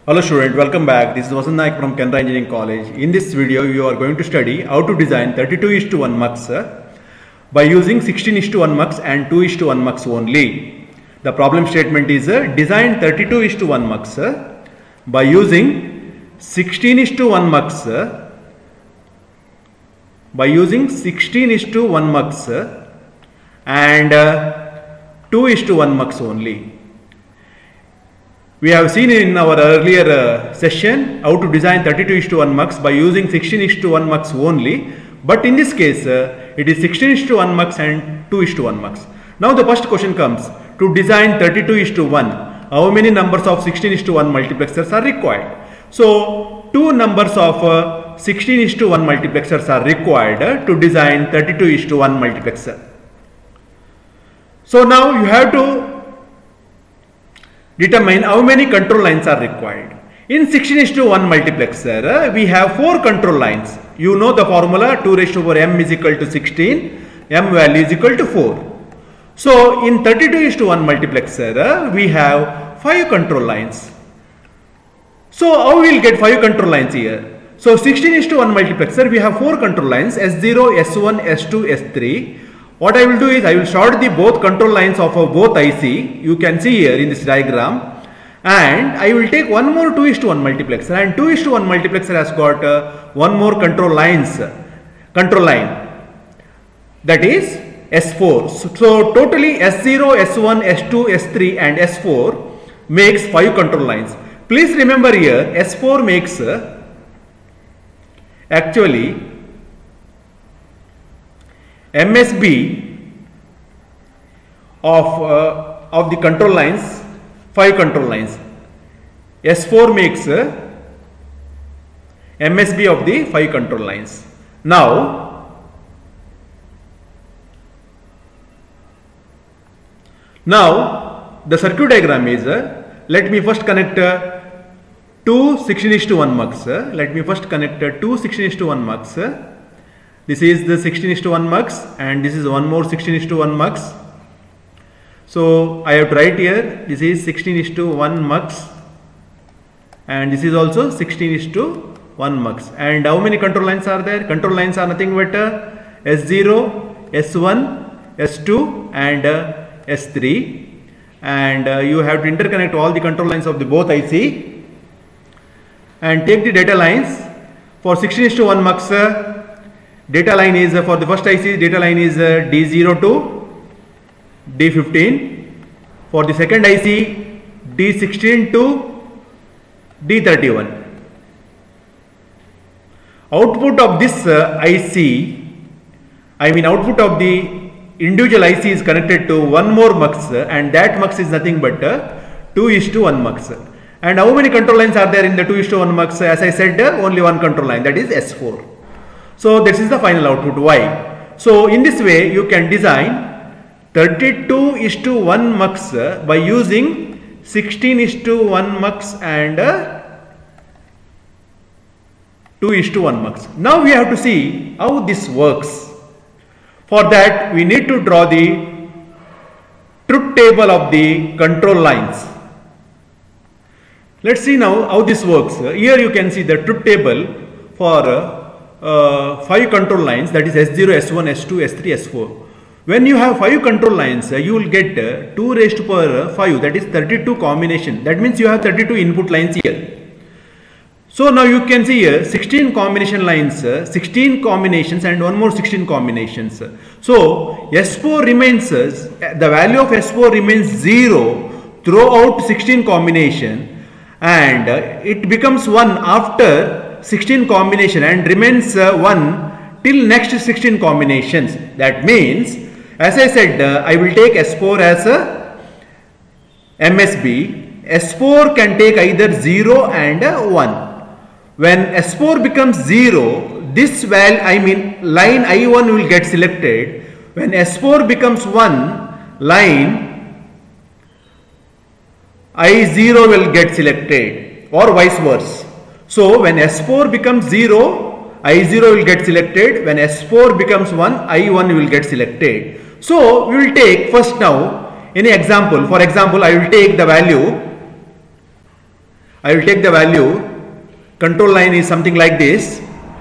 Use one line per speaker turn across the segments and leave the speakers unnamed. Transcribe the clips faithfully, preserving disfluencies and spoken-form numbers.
Hello student, welcome back. This is Vasant Naik from Canara Engineering College. In this video, you are going to study how to design thirty-two is to one mux by using sixteen is to one mux and two is to one mux only. The problem statement is uh, design thirty-two is to one mux by using sixteen is to one mux by using sixteen is to one mux and uh, two is to one mux only. We have seen in our earlier uh, session how to design thirty-two is to one mux by using sixteen is to one mux only, but in this case uh, it is sixteen is to one mux and two is to one mux. Now the first question comes, to design thirty-two is to one, how many numbers of sixteen is to one multiplexers are required? So two numbers of uh, sixteen is to one multiplexers are required uh, to design thirty-two is to one multiplexer. So now you have to determine how many control lines are required. In sixteen is to one multiplexer, uh, we have four control lines. You know the formula, two raised to power m is equal to sixteen, m value is equal to four. So in thirty-two is to one multiplexer, uh, we have five control lines. So how we will get five control lines here? So sixteen is to one multiplexer, we have four control lines, S zero, S one, S two, S three. What I will do is I will short the both control lines of uh, both I C. You can see here in this diagram, and I will take one more two is to one multiplexer, and two is to one multiplexer has got uh, one more control lines control line, that is S four. So, so totally S zero, S one, S two, S three and S four makes five control lines. Please remember here S four makes uh, actually M S B of, uh, of the control lines, five control lines. S four makes uh, M S B of the five control lines. Now, now the circuit diagram is, uh, let me first connect uh, two sixteen is to one mux. Uh, let me first connect uh, two sixteen is to one mux. Uh, This is the sixteen is to one mux and this is one more sixteen is to one mux. So I have to write here, this is sixteen is to one mux and this is also sixteen is to one mux. And how many control lines are there? Control lines are nothing but uh, S zero, S one, S two and uh, S three, and uh, you have to interconnect all the control lines of the both I C and take the data lines. For sixteen is to one mux, uh, data line is uh, for the first I C, data line is uh, D zero to D fifteen. For the second I C, D sixteen to D thirty-one. Output of this uh, I C, I mean output of the individual I C is connected to one more mux uh, and that mux is nothing but uh, two is to one mux. And how many control lines are there in the two is to one mux? As I said, uh, only one control line, that is S four. So this is the final output Y. So in this way you can design thirty-two is to one mux by using sixteen is to one mux and uh, two is to one mux. Now we have to see how this works. For that we need to draw the truth table of the control lines. Let's see now how this works. Here you can see the truth table for uh, Uh, five control lines, that is S zero, S one, S two, S three, S four. When you have five control lines, uh, you will get uh, two raised to power five, that is thirty-two combination. That means you have thirty-two input lines here. So now you can see here sixteen combination lines, uh, sixteen combinations and one more sixteen combinations. So S four remains, uh, the value of S four remains zero throughout sixteen combination and uh, it becomes one after sixteen combination and remains uh, one till next sixteen combinations. That means, as I said, uh, I will take S four as a M S B. S four can take either zero and uh, one. When S four becomes zero, this value, I mean line I one will get selected. When S four becomes one, line I zero will get selected, or vice versa. So when S four becomes zero, I zero will get selected. When S four becomes one, I one will get selected. So we will take first now any example. For example, I will take the value I will take the value. Control line is something like this.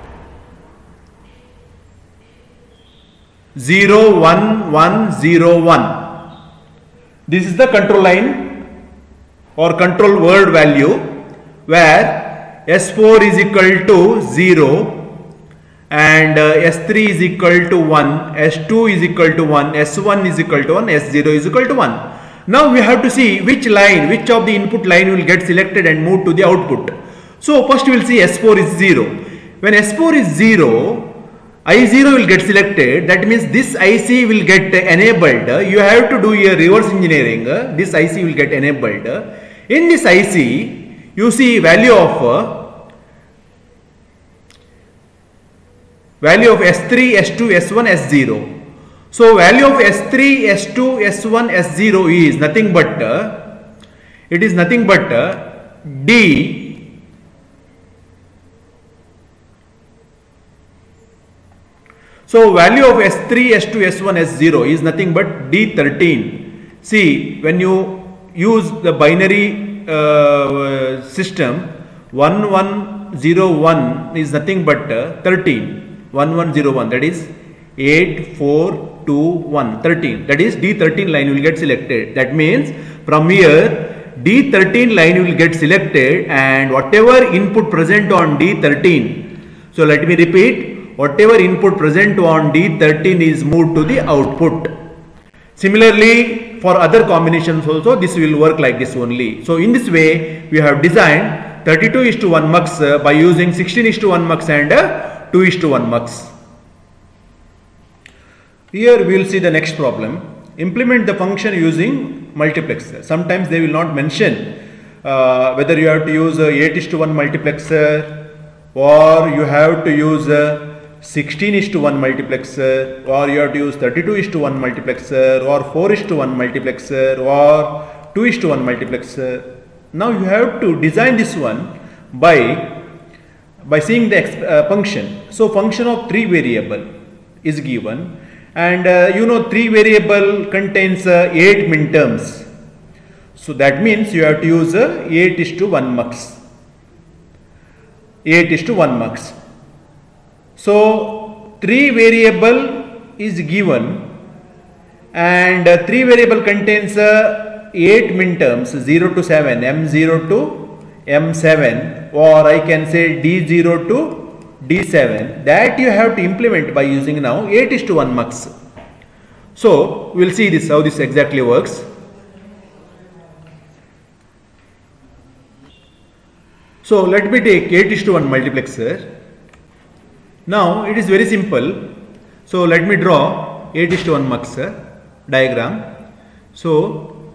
zero one one zero one. This is the control line or control word value, where S four is equal to zero and uh, S three is equal to one, S two is equal to one, S one is equal to one, S zero is equal to one. Now we have to see which line, which of the input line will get selected and moved to the output. So first we will see S four is zero. When S four is zero, I zero will get selected. That means this I C will get enabled. You have to do a reverse engineering. This I C will get enabled. In this I C, you see value of value of S three, S two, S one, S zero. So value of S three, S two, S one, S zero is nothing but uh, it is nothing but uh, D So value of S three, S two, S one, S zero is nothing but D thirteen. See, when you use the binary uh, system, one one zero one is nothing but uh, thirteen. one one zero one, that is eight four two one, thirteen. That is D thirteen line will get selected. That means from here D thirteen line will get selected, and whatever input present on D thirteen. So let me repeat. Whatever input present on D thirteen is moved to the output. Similarly, for other combinations also this will work like this only. So in this way we have designed thirty-two is to one mux by using sixteen is to one mux and two is to one mux. Here we will see the next problem. Implement the function using multiplexer. Sometimes they will not mention uh, whether you have to use a eight is to one multiplexer or you have to use a sixteen is to one multiplexer, or you have to use thirty-two is to one multiplexer, or four is to one multiplexer, or two is to one multiplexer. Now you have to design this one by by seeing the uh, function. So function of three variable is given, and uh, you know three variable contains uh, eight minterms. So that means you have to use uh, eight is to one mux. eight is to one mux. So three variable is given, and uh, three variable contains uh, eight minterms zero to seven, M zero to M seven, or I can say D zero to D seven, that you have to implement by using now eight is to one mux. So we will see this how this exactly works. So let me take eight is to one multiplexer. Now it is very simple. So let me draw eight is to one mux diagram. So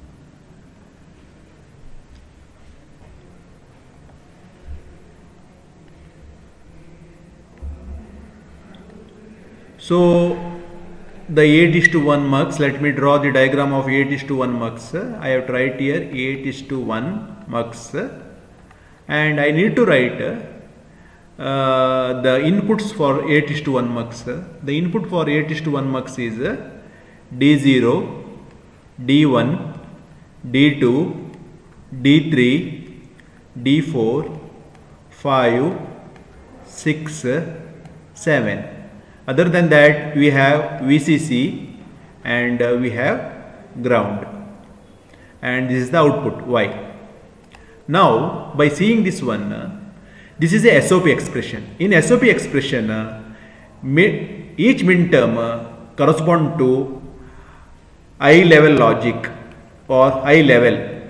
so the eight is to one mux, let me draw the diagram of eight is to one mux. I have to write here eight is to one mux, and I need to write uh, the inputs for eight is to one mux. The input for eight is to one mux is D zero, D one, D two, D three, D four, five, six, seven. Other than that, we have V C C and uh, we have ground, and this is the output Y. Now by seeing this one, uh, this is a S O P expression. In S O P expression, uh, each minterm uh, correspond to I level logic or I level,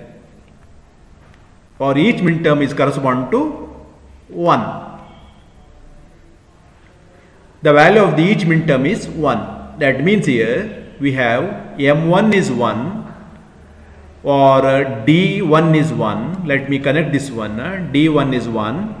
or each minterm is correspond to one. The value of the each minterm is one. That means here we have M one is one, or uh, D one is one. Let me connect this one. Uh, D one is one,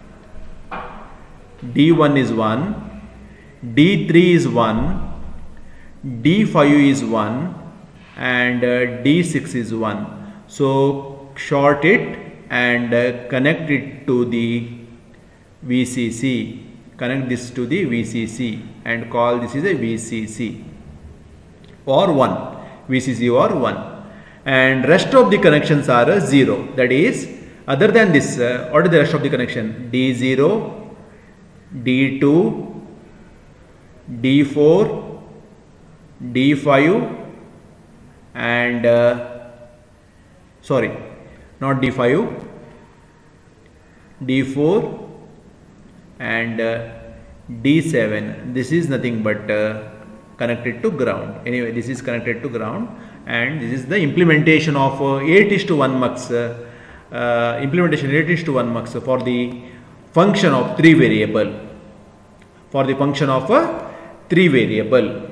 D one is one, D three is one, D five is one, and uh, D six is one. So short it and uh, connect it to the V C C. Connect this to the V C C and call this is a V C C or one, V C C or one, and rest of the connections are a zero. That is Other than this, uh, what is the rest of the connection? D zero, D two, D four, D five, and uh, sorry, not D five, D four, and uh, D seven. This is nothing but uh, connected to ground. Anyway, this is connected to ground, and this is the implementation of uh, eight is to one mux. Uh, uh, implementation eight is to one mux for the function of three variable. For the function of a three variable.